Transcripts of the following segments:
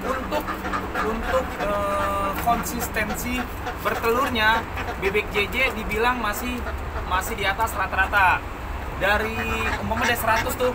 Konsistensi bertelurnya bebek JJ dibilang masih di atas rata-rata. Dari umpamanya dari 100 tuh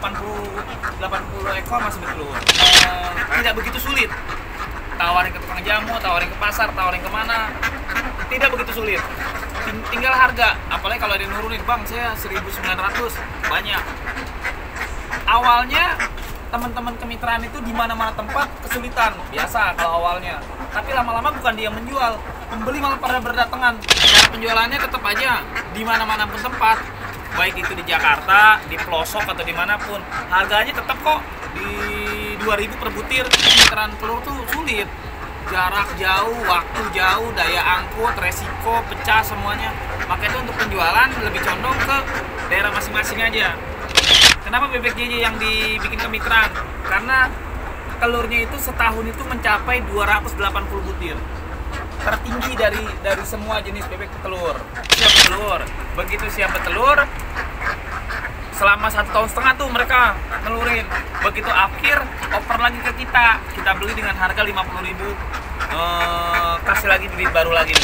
80 ekor masih bertelur. Tidak begitu sulit. Tawarin ke tukang jamu, tawarin ke pasar, tawarin kemana, tidak begitu sulit. Tinggal harga, apalagi kalau ada yang nurunin, bang saya 1.900, banyak. Awalnya teman-teman kemitraan itu di mana-mana tempat kesulitan, biasa kalau awalnya. Tapi lama-lama bukan dia menjual, pembeli malah pada berdatangan. Cara penjualannya tetap aja di mana-mana pun tempat, baik itu di Jakarta, di pelosok atau dimanapun, harganya tetap kok di 2.000 per butir. Kemitraan telur tuh sulit, jarak jauh, waktu jauh, daya angkut, resiko, pecah semuanya. Maka itu untuk penjualan lebih condong ke daerah masing-masing aja. Kenapa bebek JJ yang dibikin kemitraan? Karena telurnya itu setahun itu mencapai 280 butir. Tertinggi dari semua jenis bebek telur. Siap telur. Begitu siap telur, selama 1,5 tahun tuh mereka nelurin. Begitu akhir, oper lagi ke kita. Kita beli dengan harga 50.000. Kasih lagi bibit baru lagi.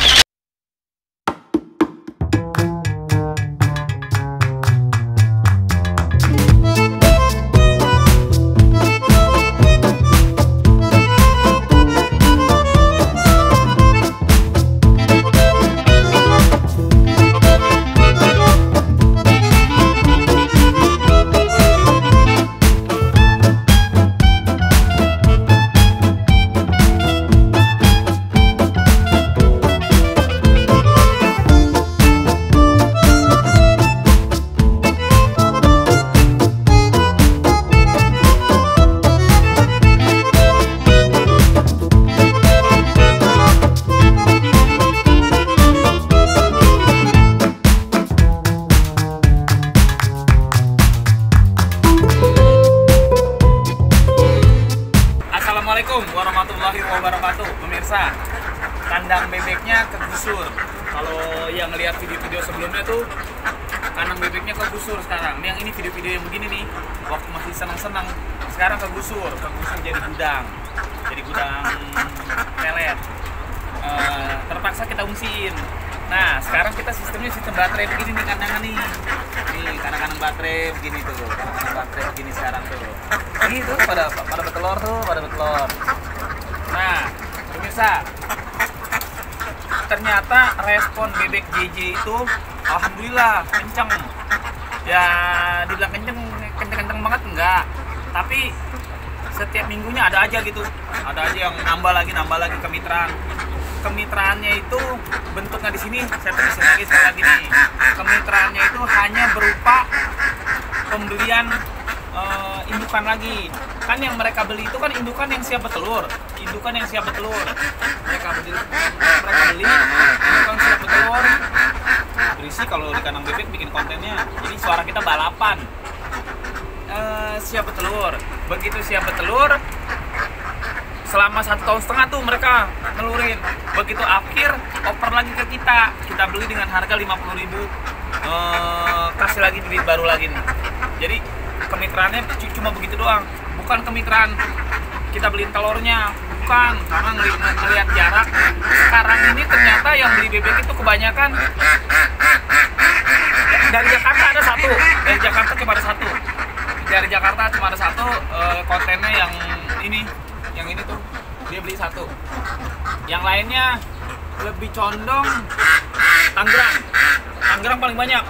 Assalamualaikum warahmatullahi wabarakatuh. Pemirsa, kandang bebeknya kegusur. Kalau yang ngelihat video-video sebelumnya tuh kandang bebeknya kegusur sekarang. Yang ini video-video yang begini nih, waktu masih senang-senang, sekarang kegusur jadi gudang pelet. Terpaksa kita ungsiin. Nah, sekarang kita sistemnya sistem baterai begini nih kandangan nih. Nih, kandang baterai begini tuh. Kandang baterai begini sekarang tuh. Ini tuh pada betelor tuh, pada betelor. Nah, pemirsa, ternyata respon bebek JJ itu alhamdulillah kenceng. Ya, dibilang kenceng banget enggak. Tapi setiap minggunya ada aja gitu. Ada aja yang nambah lagi kemitraan. Kemitraannya itu bentuknya di sini, saya tulisin lagi sekali lagi nih. Kemitraannya itu hanya berupa pembelian indukan lagi. Kan yang mereka beli itu kan indukan yang siap bertelur. Mereka beli indukan siap bertelur. Berisi kalau di kandang bebek bikin kontennya. Jadi suara kita balapan. Siap bertelur. Begitu siap bertelur, selama 1,5 tahun tuh mereka nelurin. Begitu akhir, oper lagi ke kita. Kita beli dengan harga 50.000. Kasih lagi bibit baru lagi nih. Jadi kemitraannya cuma begitu doang, bukan kemitraan kita beliin telurnya, bukan. Karena ngelihat jarak sekarang ini ternyata yang beli bebek itu kebanyakan dari Jakarta ada satu, cuma ada satu kontennya yang ini tuh dia beli satu, yang lainnya lebih condong Tangerang paling banyak.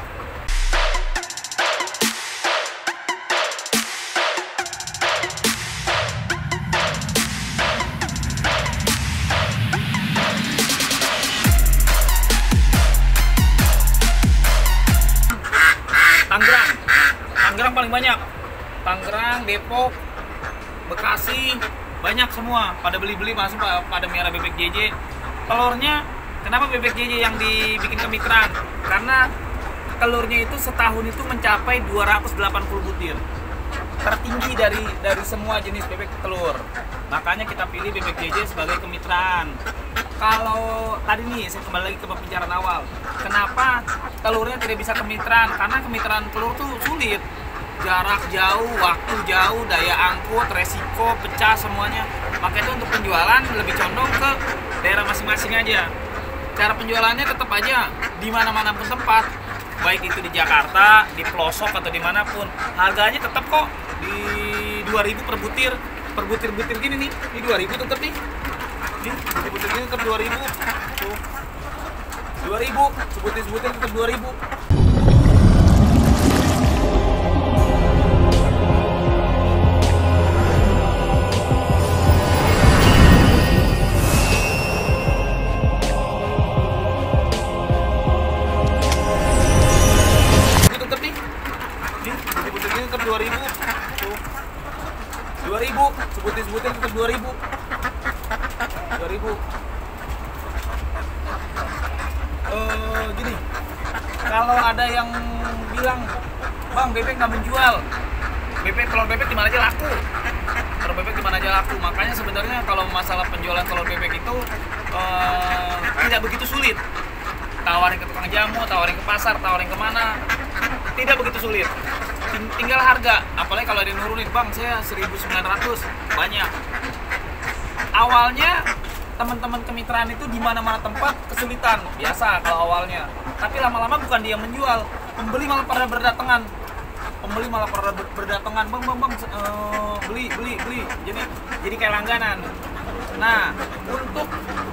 Tangerang paling banyak. Tangerang, Depok, Bekasi, banyak semua pada beli-beli masuk pada merah bebek JJ. Telurnya, kenapa bebek JJ yang dibikin kemitraan? Karena telurnya itu setahun itu mencapai 280 butir. Tertinggi dari semua jenis bebek telur. Makanya kita pilih bebek JJ sebagai kemitraan. Kalau tadi nih, saya kembali lagi ke pembicaraan awal. Kenapa telurnya tidak bisa kemitraan? Karena kemitraan telur tuh sulit. Jarak jauh, waktu jauh, daya angkut, resiko, pecah semuanya. Maka itu untuk penjualan lebih condong ke daerah masing-masing aja. Cara penjualannya tetap aja di mana-mana pun tempat, baik itu di Jakarta, di pelosok atau dimanapun, harganya tetap kok di 2.000 per butir. Per butir-butir gini nih, di 2.000 tetap nih. Nih, butir-butir gini tetap 2.000. Tuh. 2.000, sebutir-sebutir tetap 2.000. Tetap 2.000. Tuh. 2.000, sebutir-sebutir tetap 2.000. 2.000. Gini. Kalau ada yang bilang, "Bang, bebek nggak menjual." Telur bebek di mana aja laku. Telur bebek di mana aja laku. Makanya sebenarnya kalau masalah penjualan telur bebek itu tidak begitu sulit. Tawarin ke tukang jamu, tawarin ke pasar, tawarin kemana, tidak begitu sulit. Tinggal harga, apalagi kalau ada yang nurunin, "Bang, saya 1.900, banyak." Awalnya teman-teman kemitraan itu di mana-mana tempat kesulitan, biasa kalau awalnya. Tapi lama-lama bukan dia menjual, pembeli malah pada berdatangan. "Bang, beli." Jadi kayak langganan. Nah, untuk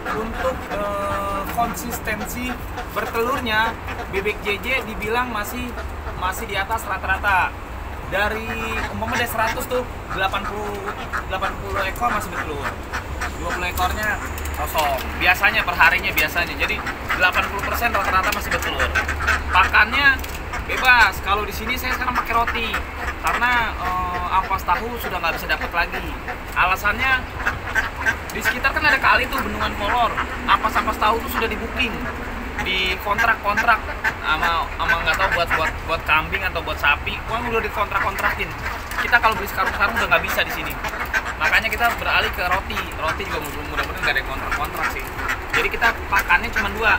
konsistensi bertelurnya, bebek JJ dibilang masih di atas rata-rata. Dari umpamanya dari 100 tuh 80 ekor masih bertelur. 20 ekornya kosong. Biasanya perharinya biasanya. Jadi 80% rata-rata masih bertelur. Pakannya bebas. Kalau di sini saya sekarang pakai roti karena ampas tahu sudah nggak bisa dapat lagi. Alasannya di sekitar kan ada kali tuh bendungan kolor. Ampas tahu tuh sudah di booking, di kontrak sama nggak tahu buat kambing atau buat sapi, uang udah dikontrak-kontrakin. Kita kalau beli sekarang udah nggak bisa di sini. Makanya kita beralih ke roti juga mudah-mudahan nggak ada yang kontrak sih. Jadi kita pakannya cuma 2,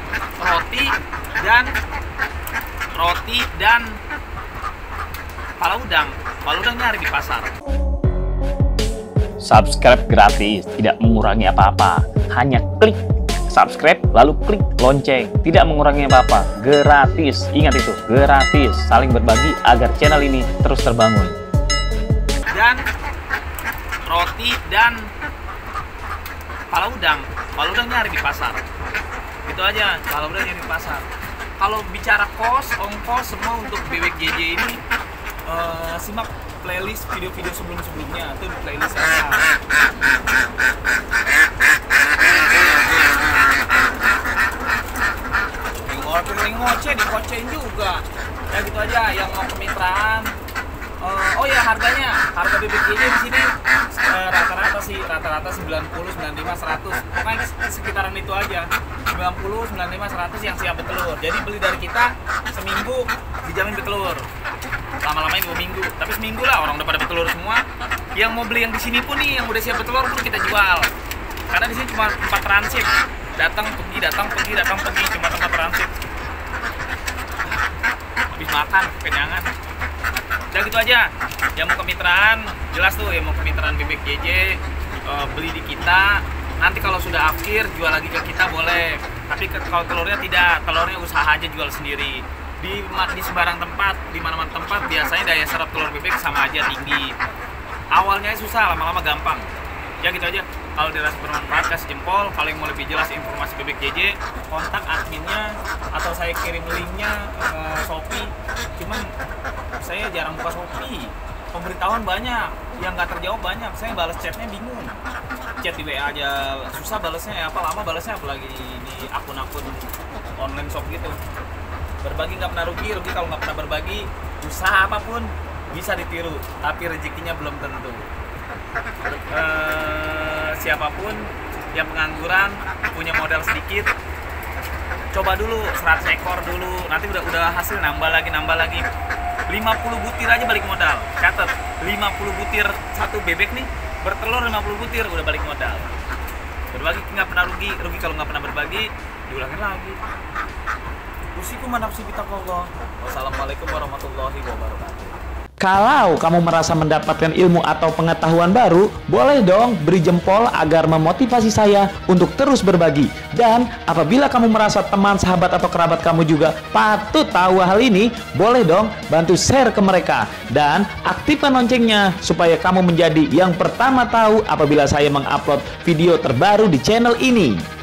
roti dan pala udang nyari di pasar. Subscribe gratis, tidak mengurangi apa-apa, hanya klik subscribe lalu klik lonceng, tidak mengurangi apa-apa, gratis. Ingat itu, gratis. Saling berbagi agar channel ini terus terbangun. Dan roti dan pala udang nyari di pasar. Itu aja, pala udang nyari di pasar. Kalau bicara ongkos semua untuk bebek JJ ini, simak playlist video-video sebelumnya itu di playlist saya. Dikocein juga. Ya gitu aja. Yang mau kemitraan, harga bebek JJ di sini rata-rata 90, 95, 100. Pokoknya sekitaran itu aja. 90, 95, 100 yang siap bertelur. Jadi beli dari kita seminggu dijamin bertelur. Lama-lamanya 2 minggu. Tapi seminggu lah orang udah pada bertelur semua. Yang mau beli yang di sini pun nih yang udah siap bertelur pun kita jual. Karena di sini cuma tempat transit. Datang pergi cuma tempat transit. Habis makan, kenyangan. Udah gitu aja. Yang mau kemitraan, jelas tuh yang mau kemitraan bebek JJ, beli di kita. Nanti kalau sudah akhir jual lagi ke kita boleh. Tapi kalau telurnya tidak, telurnya usaha aja jual sendiri. Di sembarang tempat, di mana-mana tempat biasanya daya serap telur bebek sama aja tinggi. Awalnya susah, lama-lama gampang. Ya gitu aja. Kalau dirasa bermanfaat kasih jempol. Kalau yang mau lebih jelas informasi bebek JJ, kontak adminnya atau saya kirim linknya ke Shopee. Cuman saya jarang buka Shopee. Pemberitahuan banyak, yang nggak terjawab banyak. Saya balas chatnya bingung. Chat di WA aja susah balasnya, lama balasnya, apalagi di akun-akun online shop gitu. Berbagi nggak pernah rugi kalau nggak pernah berbagi. Usaha apapun bisa ditiru, tapi rezekinya belum tentu. Siapapun yang pengangguran, punya modal sedikit, coba dulu 100 ekor dulu, nanti udah hasil nambah lagi. 50 butir aja balik modal. Catat, 50 butir satu bebek nih, bertelur 50 butir udah balik modal. Berbagi nggak pernah rugi kalau nggak pernah berbagi, diulangin lagi. Usikum nafsi bitaqwallah. Wassalamualaikum warahmatullahi wabarakatuh. Kalau kamu merasa mendapatkan ilmu atau pengetahuan baru, boleh dong beri jempol agar memotivasi saya untuk terus berbagi. Dan apabila kamu merasa teman, sahabat, atau kerabat kamu juga patut tahu hal ini, boleh dong bantu share ke mereka. Dan aktifkan loncengnya supaya kamu menjadi yang pertama tahu apabila saya mengupload video terbaru di channel ini.